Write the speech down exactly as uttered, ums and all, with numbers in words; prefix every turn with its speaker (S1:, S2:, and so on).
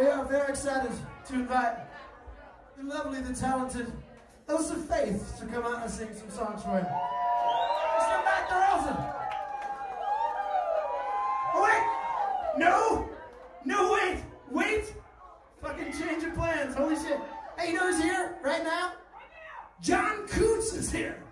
S1: We are very excited to invite the lovely, the talented Oath of Faith to come out and sing some songs for you. Let's get back there, Elsa. Oh, wait! No! No, wait! Wait! Fucking change of plans, holy shit. Hey, you know who's here right now? John Coots is here.